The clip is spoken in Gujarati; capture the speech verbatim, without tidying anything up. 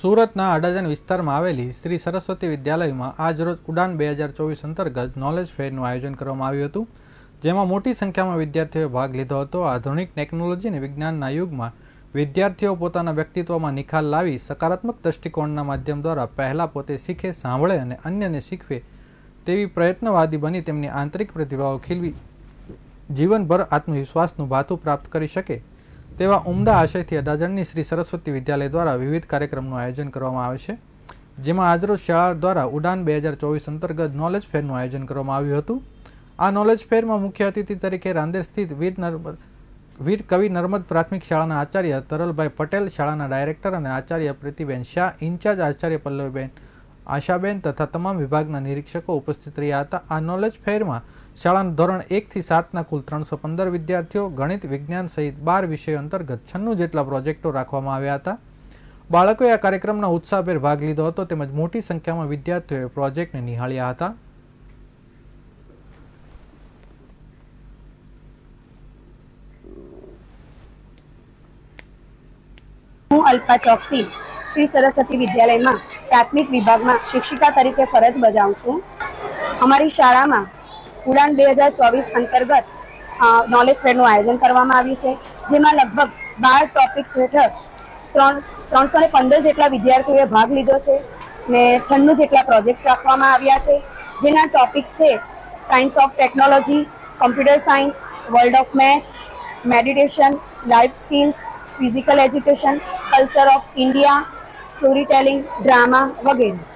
સુરતના અડાજણ વિસ્તારમાં આવેલી શ્રી સરસ્વતી વિદ્યાલયમાં આજરોજ ઉડાન બે હજાર ચોવીસ અંતર્ગત નોલેજ ફેરનું આયોજન કરવામાં આવ્યું હતું, જેમાં મોટી સંખ્યામાં વિદ્યાર્થીઓએ ભાગ લીધો હતો। આધુનિક ટેકનોલોજી અને વિજ્ઞાનના યુગમાં વિદ્યાર્થીઓ પોતાના વ્યક્તિત્વમાં નિખાર લાવી સકારાત્મક દૃષ્ટિકોણના માધ્યમ દ્વારા પહેલા પોતે શીખે, સાંભળે અને અન્યને શીખવે તેવી પ્રયત્નવાદી બની તેમની આંતરિક પ્રતિભાઓ ખીલવી જીવનભર આત્મવિશ્વાસનું ભાથું પ્રાપ્ત કરી શકે તેવા ઉમદા આશયથી અડાજણની શ્રી સરસ્વતી વિદ્યાલય દ્વારા વિવિધ કાર્યક્રમનું આયોજન કરવામાં આવે છે, જેમાં આજરોજ શાળા દ્વારા ઉડાન બે હજાર ચોવીસ અંતર્ગત નોલેજ ફેરનું આયોજન કરવામાં આવ્યું હતું। આ નોલેજ ફેરમાં મુખ્ય અતિથિ તરીકે રાંદેર સ્થિત વીર નર્મદ વીર કવિ નર્મદ પ્રાથમિક શાળાના આચાર્ય તરલભાઈ પટેલ, શાળાના ડાયરેક્ટર અને આચાર્ય પ્રીતિબેન શાહ, ઇન્ચાર્જ આચાર્ય પલ્લવીબેન આશાબેન તથા તમામ વિભાગના નિરીક્ષકો ઉપસ્થિત રહ્યા હતા। આ નોલેજ ફેરમાં શાળાના ધોરણ એક થી સાતના કુલ ત્રણસો પંદર વિદ્યાર્થીઓ ગણિત, વિજ્ઞાન સહિત બાર વિષયો અંતર્ગત છન્નું જેટલા પ્રોજેક્ટો રાખવામાં આવ્યા હતા। બાળકોએ આ કાર્યક્રમના ઉત્સાહભેર ભાગ લીધો હતો તેમજ મોટી સંખ્યામાં વિદ્યાર્થીઓએ પ્રોજેક્ટને નિહાળ્યા હતા। હું અલ્પા ચોકસી શ્રી સરસ્વતી વિદ્યાલયમાં પ્રાથમિક વિભાગમાં શિક્ષિકા તરીકે ફરજ બજાવું છું। અમારી શાળામાં ઉડાન બે હજાર ચોવીસ અંતર્ગત નોલેજ ફેરનું આયોજન કરવામાં આવ્યું છે, જેમાં લગભગ બાર ટોપિક્સ હેઠળ ત્રણ ત્રણસો ને પંદર જેટલા વિદ્યાર્થીઓએ ભાગ લીધો છે ને છન્નું જેટલા પ્રોજેક્ટ્સ રાખવામાં આવ્યા છે, જેના ટોપિક્સ છે science of technology, computer science, world of maths, meditation, life skills, physical education, culture of India, story telling, drama વગેરે।